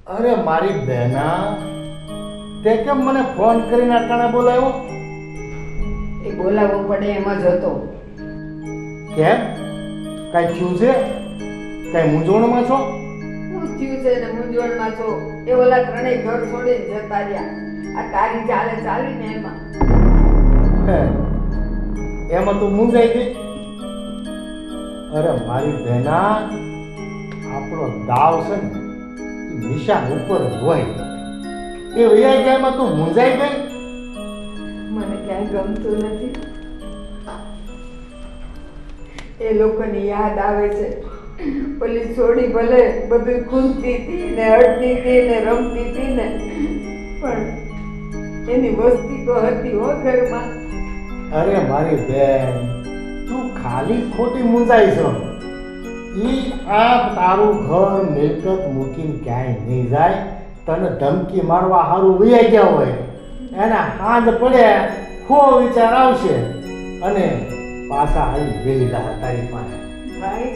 અરે મારી બહેના, તે કેમ મને ફોન કરીને અટાણે બોલાવ્યો? એ બોલાવવો પડે એમ જ હતો. કેમ? કાંઈ થયું છે? કાંઈ મૂંઝવણમાં છો? શું થયું છે ને મૂંઝવણમાં છો? એ ઓલા ત્રણેય ઘર છોડીને જતા રહ્યા. આ તારી ચાલે ચાલીને એમાં. હે, એમાં તું મૂંઝાઈ ગઈ? અરે મારી બહેના, આપણો દાવ છે ને નિશાન ઉપર જ હોય. એ વૈયા ગયામાં તું મૂંઝાઈ ગઈ? મને ક્યાંય ગમતું નથી. એ લોકોની યાદ આવે છે. ઓલી છોડી ભલે બધું ખૂંદતી હતી ને અડતી હતી ને રમતી હતી ને, પણ એની વસ્તી તો હતી હો ઘરમાં. અરે મારી બેન, તું ખાલી ખોટી મૂંઝાઈ છો. ઈ આ તારું ઘર મિલકત મૂકીને ક્યાંય નહીં જાય. તને ધમકી મારવા સારું વૈયા ગયા હોય, એના હાથ પડે ખો વિચાર આવશે અને પાછા આવી ગયેલા તારી પાસે. ભાઈ,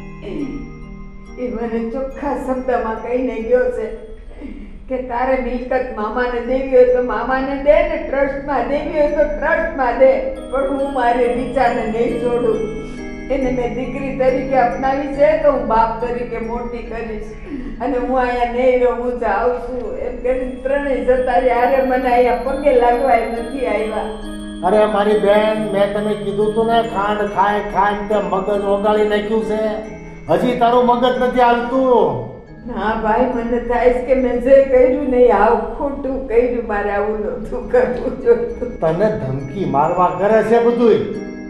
એ મને ચોખ્ખા શબ્દમાં કહીને ગયો છે કે તારે મિલકત મામાને દેવી હોય તો મામાને દે ને ટ્રસ્ટમાં દેવી હોય તો ટ્રસ્ટમાં દે, પણ હું મારી રીચાને નહીં છોડું. એને મેં દીકરી તરીકે અપનાવી છે તો હું બાપ તરીકે મોટી કરીશ. અને હું અહીંયા નહીં રહું, હું જાઉં છું એમ કરીને ત્રણેય જતા રહ્યા. અરે મને અહીંયા પગે લાગવા નથી આવ્યા. અરે મારી બેન, મેં તને કીધું તું ને, ખાંડ ખાય ખાય તે મગજ ઓગાળી નાખ્યું છે. હજી તારું મગજ નથી હાલતું. ના ભાઈ, મને થાય છે કે મેં જે કર્યું નહીં આવ ખોટું કર્યું. મારે આવું નહોતું કરવું જોઈતું. તને ધમકી મારવા કરે છે બધુંય.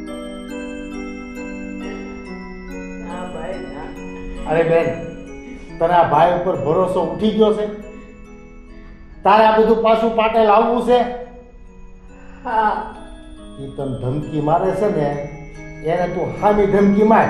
ના ભાઈ ના. અરે બેન, તને આ ભાઈ ઉપર ભરોસો ઉઠી ગયો છે? તારે આ બધું પાછું પાટે લાવવું છે? હા, એ તને ધમકી મારે છે ને, એને તું હામી ધમકી માર.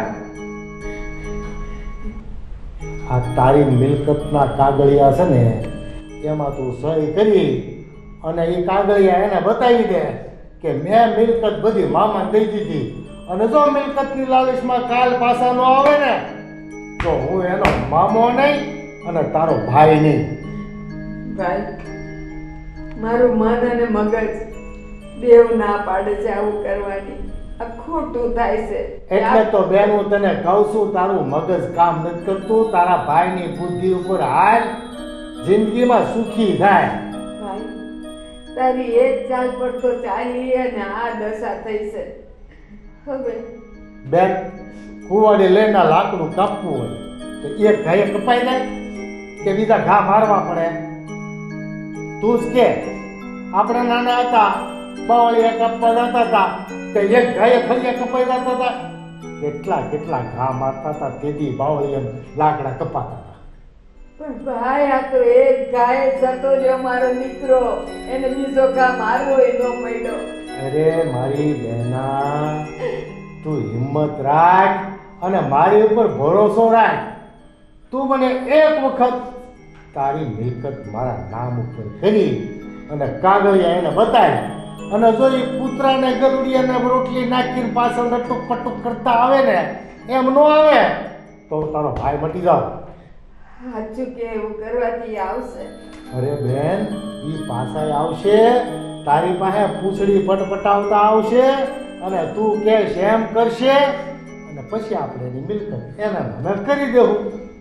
આ તારી મિલકતના કાગળિયા છે ને, એમાં તું સહી કરી અને એ કાગળિયા એને બતાવી દે કે મેં મિલકત બધી મામાને દઈ દીધી. અને જો મિલકતની લાલચમાં કાલ પાછા નો આવે ને, તો હું એનો મામો નહીં અને તારો ભાઈ નહીં. ભાઈ, મારું મન અને મગજ બેવ ના પાડે છે આવું કરવાની. આ ખોટું થાય છે. એટલે તો બેન હું તને કહું છું, તારું મગજ કામ નથી કરતું. તારા ભાઈની બુદ્ધિ ઉપર હાલ, જિંદગીમાં સુખી થાય. ભાઈ, તારી એક ચાલ પર તો ચાલી અને આ દશા થઈ છે. હવે બેન, કુવાડી લઈને લાકડું કાપવું હોય તો એક ઘાએ કપાઈ જાય કે બીજા ઘા મારવા પડે? તું જ કે, આપણે નાના હતા બાવળિયા કાપવા જતા હતા તો એક ઘાએ ફળિયા કપાઈ જતા હતા. કેટલા કેટલા ઘા મારતા હતા, તેથી બાવળિયા લાકડા કપાતા હતા. પણ ભાઈ, આ તો એક ગાય જતો રહ્યો મારો દીકરો. એને બીજો ઘા મારવો એ ન પડ્યો. અરે મારી બહેના, તું હિંમત રાખ અને મારી ઉપર ભરોસો રાખ. તું મને એક વખત તારી મિલકત મારા નામ ઉપર કરી અને કાગળિયા એને બતાવી, અને જો એ કૂતરાને ગરુડિયાને રોટલી નાખીને પાછળ નટુક પટુક કરતા આવે ને, એમ નો આવે તો તારો ભાઈ મટી જાવ. સાચું કે એવું કરવાથી આવશે? અરે બેન, ઈ પાછા આવશે, તારી પાસે પૂછડી પટપટાવતા આવશે અને તું કે એમ કરશે અને પછી આપણે એની મિલકત એના નામે કરી દેવું.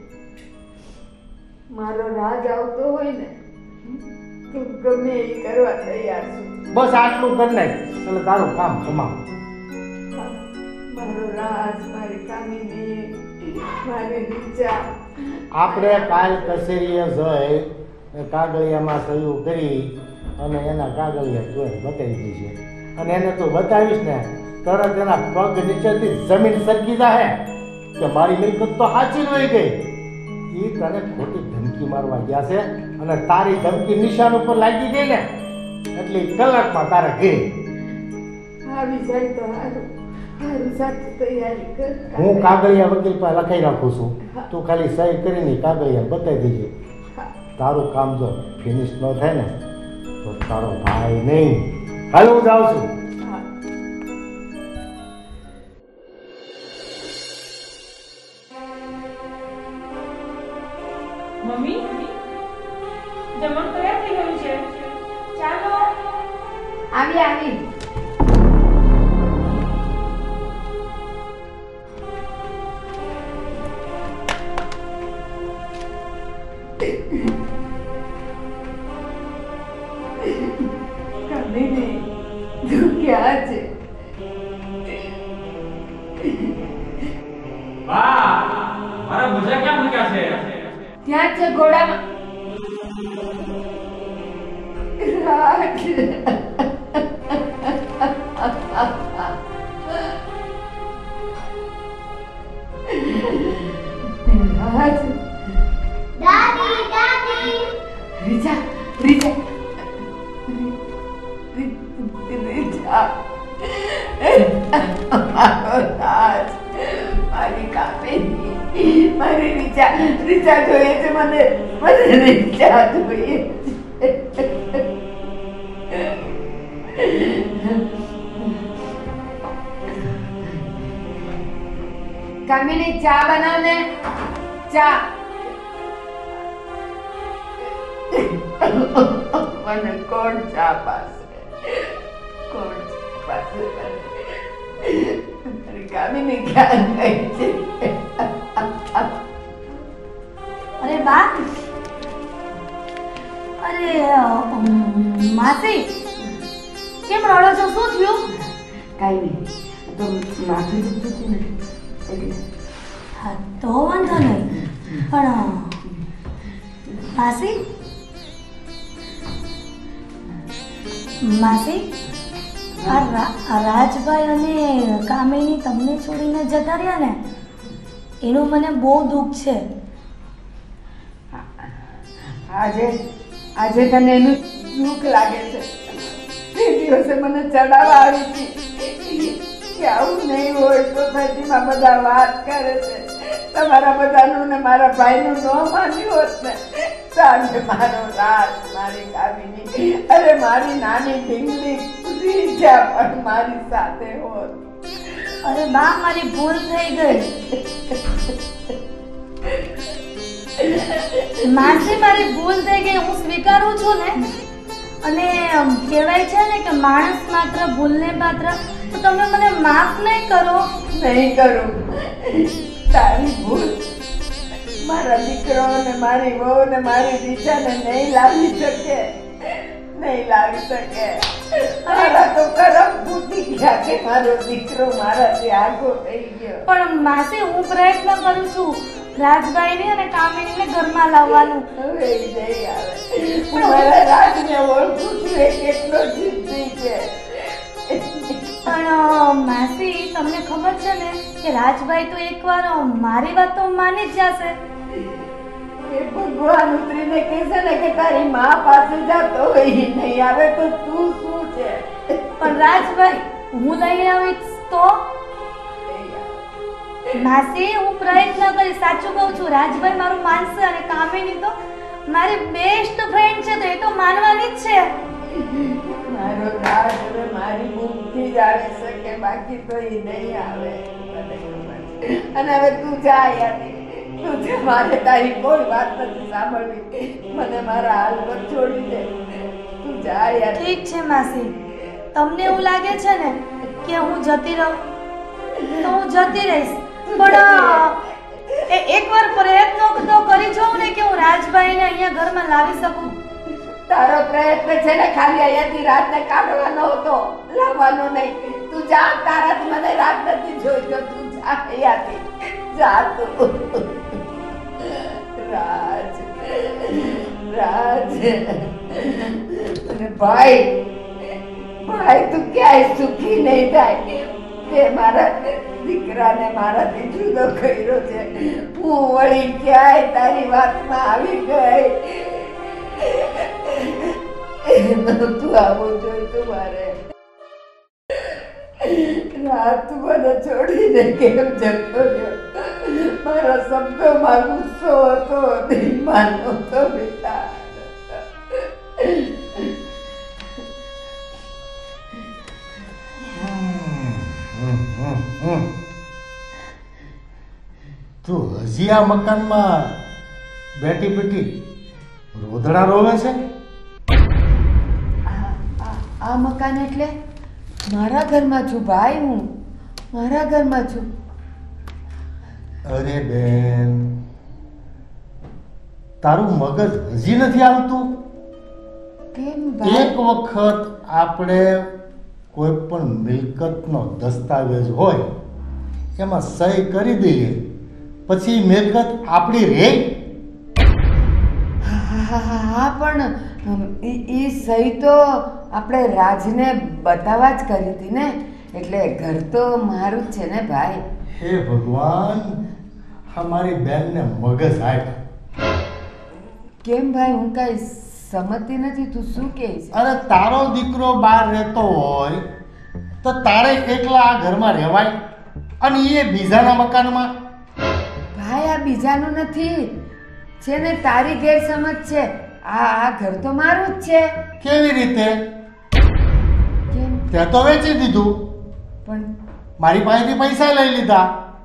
મારો રાજ આવતો હોય ને તો ગમે એ કરવા તૈયાર છું. બસ આટલું કરી નાખ એટલે તારું કામ ખમાવ. મારો રાજ, મારી કામીની, મારી રીચા. આપણે કાલ કચેરીએ જઈ કાગળિયામાં સહી કરી અને એના કાગળિયા તું એને બતાવી દઈશે. અને એને તું બતાવીશ ને, તરત એના પગ નીચેથી જમીન સરકી જાહે કે મારી મિલકત તો સાચી રહી ગઈ. એ તને ખોટી ધમકી મારવા ગયા છે અને તારી ધમકી નિશાન ઉપર લાગી ગઈ ને, એટલે કલાકમાં તારે ઘે આવી જાય તો સારું. સારું, સાચું તૈયારી કર. હું કાગળિયા વકીલ પર લખાઈ રાખું છું. તું ખાલી સહી કરીને કાગળિયા બતાવી દેજે. તારું કામ જો ફિનિશ ન થાય ને તો તારો ભાઈ નહીં. હાલ હું જાઉં છું. મમ્મી, જમવાનું તૈયાર થઈ ગયું છે. ચાલો. આવી કામિની, તું ક્યાં છે? બા, મારા મોજા ક્યાં મૂક્યા છે? ત્યાં છે ઘોડામાં. રાજ, રાજ, દાદી દાદી રીચા, રીચા, રીચા, મારો રાજ, મારી કામિની, મારી રીચા, રીચા જોઈએ છે મને, મને રીચા જોઈએ છે. કામિની, ચા બનાવ ને, ચા. મને કોણ ચા પાસે, કોણ ચા પાસે? મારી કામિની ક્યાં ગઈ છે? અરે બા, અરે માસી કેમ રડો છો? શું થયું? કાંઈ નહીં, તો માથું દુખતું હતું ને એટલે. હા તો વાંધો નહીં, પણ માસી માસી આ રાજભાઈ અને કામિની તમને છોડીને જતા રહ્યા ને, એનું મને બહુ દુઃખ છે. આજે તને એનું દુઃખ લાગે છે. તે દિવસે મને ચડાવવા આવી હતી કે આવું નહીં હોય, સોસાયટીમાં બધા વાત કરે છે. તમારા બધાનું ને મારા ભાઈનું ન માન્યું હોત ને, સાંજે મારો રાજ, મારી કામિની, અરે મારી નાની ઢીંગલી રીચા પણ મારી સાથે હોત. અરે બા, મારી ભૂલ થઈ ગઈ. માસી, મારી ભૂલ થઈ ગઈ, હું સ્વીકારું છું ને. અને કહેવાય છે ને કે માણસ માત્ર ભૂલને પાત્ર. તો તમે મને માફ નહીં કરો? નહીં કરું. તારી ભૂલ મારા દીકરો ને મારી વહુ ને મારી રીચાને નહીં લાવી શકે, નહીં લાવી શકે. મારા તો કરમ ફૂટી ગયા કે મારો દીકરો મારાથી આગો થઈ ગયો. પણ માસી, હું પ્રયત્ન કરું છું રાજભાઈને અને કામિનીને ઘરમાં લાવવાનું. હવે એ નહીં આવે. હું મારા રાજને ઓળખું છું, એ કેટલો જિદ્દી છે. પણ માસી, તમને ખબર છે ને કે રાજભાઈ તો એકવાર મારી વાત તો માની જ જશે. એ ભગવાન ઉતરીને કહેશે ને કે તારી મા પાસે જાતો હોય, એ નહીં આવે તો તું શું છે? પણ રાજભાઈ હું લઈ આવીશ તો? માસી, હું પ્રયત્ન કરી, સાચું કહું છું. રાજભાઈ મારું માનશે અને કામિની તો મારી બેસ્ટ ફ્રેન્ડ છે, તો એ તો માનવાની જ છે. મારો રાજ હવે મારી બુદ્ધિ જ આવી શકે, બાકી તો એ નહીં આવે. મને ખબર છે. અને હવે તું જા યાર, તું જા. મારે તારી કોઈ વાત નથી સાંભળવી. મને મારા હાલ પર છોડી દે. તું જા યાર. ઠીક છે માસી, તમને એવું લાગે છે ને કે હું જતી રહું તો હું જતી રહીશ. પણ એકવાર પ્રયત્ન તો કરી જોઉં ને કે હું રાજભાઈને અહીંયા ઘરમાં લાવી શકું. તારો પ્રયત્ન છે ને ખાલી અહીંયાથી રાતને કાઢવાનો હતો, લાવવાનો નહીં. તું જા, તારાથી મને રાત નથી જોઈતો. તું જા અહીંયાથી, જા તું. રાજ, રાજ, અને ભાઈ, ભાઈ તું ક્યાંય સુખી નહીં થાય. તે મારા દીકરાને મારાથી જુદો કર્યો છે. હું વળી ક્યાંય તારી વાતમાં આવી ગઈ. તું આવું જોઈતું મારે. રાત મને છોડીને કેમ જતો રહ્યો? મારા શબ્દોમાં ગુસ્સો હતો, દિલમાં નહોતો બેટા. તું હજી આ મકાનમાં બેઠી બેઠી રોદડા રોવે છે? આ મકાન એટલે મારા ઘરમાં છું ભાઈ, હું મારા ઘરમાં છું. અરે બેન, તારું મગજ હજી નથી આવતું? કેમ એક ભાઈ? વખત આપણે કોઈ પણ મિલકતનો દસ્તાવેજ હોય એમાં સહી કરી દઈએ પછી મિલકત આપણી રહે? હા પણ એ સહી તો આપણે રાજને બતાવવા જ કરી હતી ને, એટલે ઘર તો મારું જ છે ને ભાઈ. હે ભગવાન, અમારી બેનને મગજ આપ. કેમ ભાઈ, હું કઈ સમજતી નથી, તું શું કહે છે? અરે તારો દીકરો બહાર રહેતો હોય તો તારે એકલા આ ઘરમાં રહેવાય અને એ બીજાના મકાનમાં? ભાઈ આ બીજાનું નથી, છે ને તારી ગેરસમજ છે. આ ઘર તો મારું જ છે. કેવી રીતે? કેમ? તે તો વેચી દીધું, પણ મારી પાસેથી પૈસા લઈ લીધા.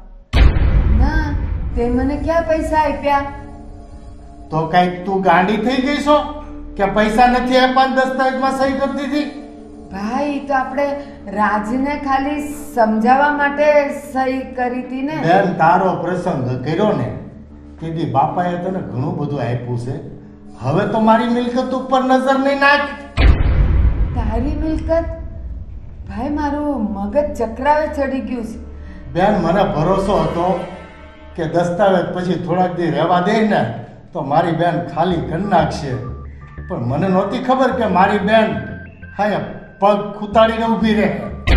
ના, તે મને ક્યાં પૈસા આપ્યા? તો કઈક તું ગાંડી થઈ ગઈ છો કે પૈસા નથી આપ્યા દસ્તાવેજમાં સહી કરી દીધી? ભાઈ તો આપણે રાજને ખાલી સમજાવવા માટે સહી કરી હતી ને. બેન, તારો પ્રસંગ કર્યો ને તેથી બાપાએ તને ઘણું બધું આપ્યું છે. હવે તો મારી મિલકત ઉપર નજર નહીં નાખ. તારી મિલકત? ભાઈ મારું મગજ ચક્રાવે ચડી ગયું છે. બેન, મને ભરોસો હતો કે દસ્તાવેજ પછી થોડાક દી રહેવા દે ને તો મારી બેન ખાલી કરી નાખશે, પણ મને નહોતી ખબર કે મારી બેન હા પગ ખૂતાડીને ઊભી રહે.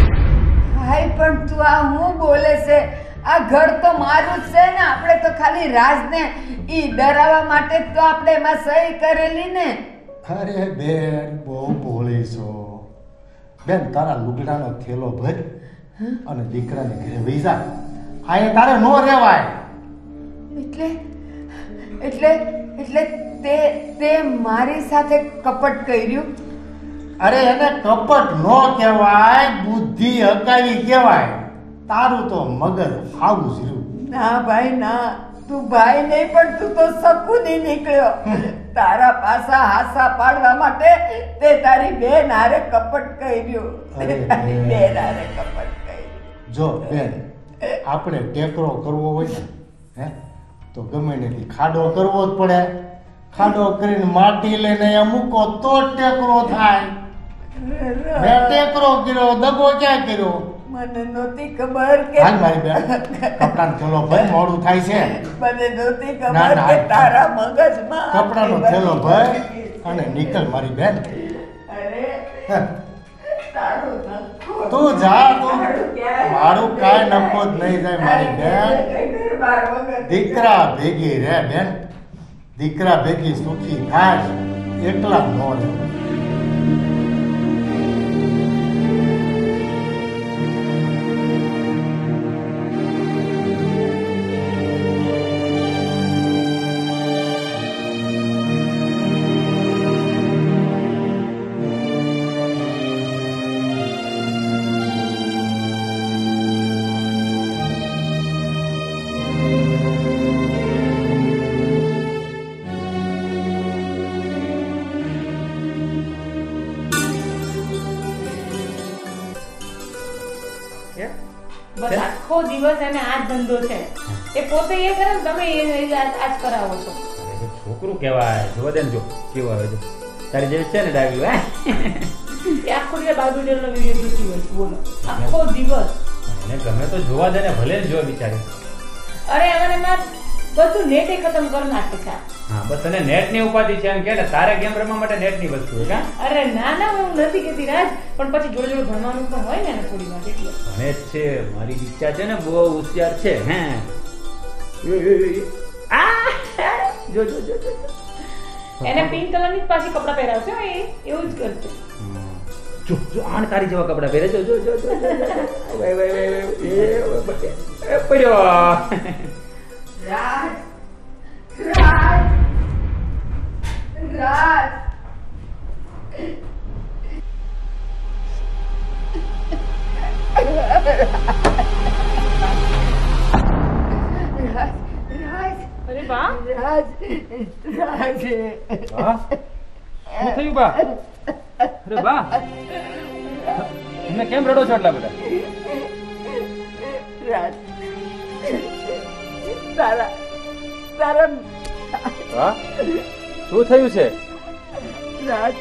ભાઈ પણ તું આ હું બોલે છે? આ ઘર તો મારું જ છે ને, આપણે તો ખાલી રાજને ઈ ડરાવવા માટે જ તો આપણે એમાં સહી કરેલી ને. અરે બેન, બહુ ભોળી છો બેન. તારા લુગડાનો થેલો ભર અને દીકરાને ઘરે વહી જા. અહીંયા તારે નો રહેવાય. એટલે એટલે એટલે તે મારી સાથે કપટ કર્યું? અરે એને કપટ નો કહેવાય, બુદ્ધિ હકાવી કહેવાય. તારું તો મગજ આવું જ રહ્યું. ના ભાઈ ના, તું ભાઈ નહીં પણ તું તો શકુની નીકળ્યો. તારા પાસા હાસા પાડવા માટે તે તારી બેન હારે કપટ કર્યું. અરે તારી બેન. બેન હારે કપટ કર્યું. જો બેન, આપણે ટેકરો કરવો હોય ને તો ગમે નથી ખાડો કરવો જ પડે. ખાડો કરીને માટી લઈને અહીંયા મૂકો તો જ ટેકરો થાય. મેં ટેકરો કર્યો, દગો ક્યાં કર્યો? મને નહોતી ખબર કે હાલ મારી બેન, કપડાનો થેલો ભર, મોડું થાય છે. મને નહોતી ના, ખબર ના. કે તારા મગજમાં કપડાનો થેલો ભર અને નીકળ મારી બેન. અરે હે, તારું નખો. તું જા, તું. તારું ક્યાંય મારું કાંઈ નફો જ નહીં જાય મારી બેન. બાર વગર દીકરા ભેગી રે બેન, દીકરા ભેગી સુખી થાય, એકલા ન રહે. બસ આખો દિવસ એને આ જ ધંધો છે. એ પોતે એ કરે ને તમે આજ કરાવો છો. અરે જો છોકરું કહેવાય, જોવા દે ને, જો કેવો આવે જો તારી જેવી છે ને ડાગલું. એ આખો દિવસ બાબુડેલનો વિડીયો જોતી હોય છે. બોલો, આખો દિવસ. એને ગમે તો જોવા દે ને, ભલે ને જો બિચારી. અરે હવે એમાં બધું નેટે ખતમ કરી નાખે છે. હા, બસ તને નેટ ની ઉપાધિ છે એમ કે ને, તારે ગેમ રમવા માટે નેટ ની વસ્તુ હોય કા? અરે ના ના, હું નથી કહેતી રાજ, પણ પછી જોડે જોડે ભણવાનું પણ હોય ને એને થોડી વાર એટલે. ભણે જ છે, મારી દીકરા છે ને બહુ હોશિયાર છે. હે આ જો જો જો જો. એને પિંક કલરની જ પાછી કપડાં પહેરાવશે હો, એ એવું જ કરશે. જો જો આણ તારી જેવા કપડા પહેરે. જો જો જો જો વે વે વે એ પડ્યો. રાજ રાજ રાજ રાજ રાજ અરે બા રાજ રાજ બા શું થયું બા? અરે બા તમે કેમ રડો છો આટલા બધા? રાજ તારા તારા હા શું થયું છે? રાજ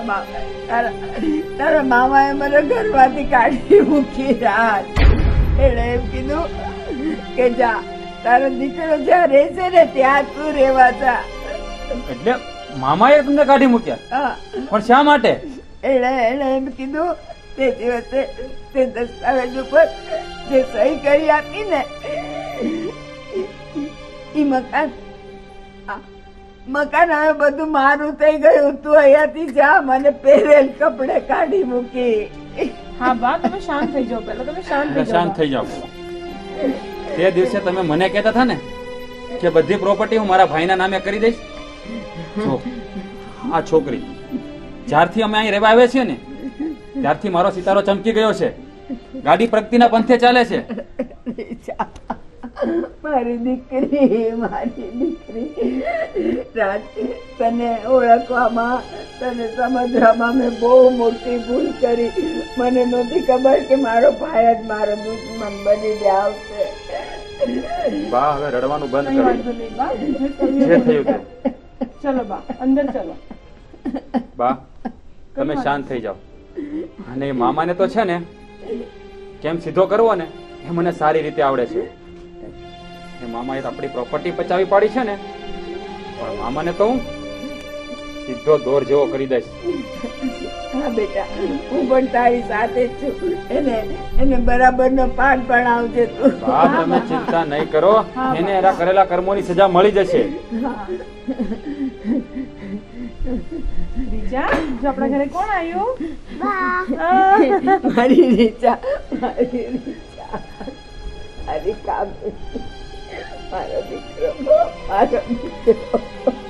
તારા મામાએ મને ઘરમાંથી કાઢી મૂકી. રાજ એણે એમ કીધું કે જા તારો દીકરો જ્યાં રહે છે ને ત્યાં તું રહેવા જા. એટલે મામાએ તમને કાઢી મૂક્યા? હા, પણ શા માટે? એણે એમ કીધું તે દિવસે તે દસ્તાવેજ ઉપર જે સહી કરી આપી ને ઈ મકાન હવે બધું મારું થઈ ગયું. તું અહીંયાથી જા, મને પહેરેલ કપડે કાઢી મૂકી. હા બા તમે શાંત થઈ જાઓ, પહેલા તમે શાંત થઈ જાઓ. શાંત થઈ જાઓ. તે દિવસે તમે મને કહેતા હતા ને કે બધી પ્રોપર્ટી હું મારા ભાઈના નામે કરી દઈશ. જો આ છોકરી જ્યારથી અમે અહીં રહેવા આવ્યા છીએ ને ત્યારથી મારો સિતારો ચમકી ગયો છે. ગાડી પ્રગતિના પંથે ચાલે છે. મારી દીકરી રાજ, તને ઓળખવામાં તને સમજવામાં મેં બહુ મોટી ભૂલ કરી. મને નહોતી ખબર કે મારો ભાઈ જ મારો દુશ્મન બનીને આવશે. બા હવે રડવાનું બંધ કઈ કરો. વાંધો નહીં બા, જે જે થયું થયું તે. તે. ચલો બા અંદર ચલો. બા તમે શાંત થઈ જાઓ. અને એ મામાને તો છે ને કેમ સીધો કરવો ને એ મને સારી રીતે આવડે છે. એ મામાએ તો આપણી પ્રોપર્ટી પચાવી પાડી છે ને, પણ મામાને તો હું સીધો દોર જેવો કરી દઈશ. હા બેટા, હું પણ તારી સાથે જ છું. એને બરાબરનો પાઠ ભણાવજે તું. બા તમે ચિંતા નહીં કરો, એને એના કરેલા કર્મોની સજા મળી જશે. બીજા જો આપણા ઘરે કોણ આવ્યું? મારી રીચા મારી કામ મારો દીકરો.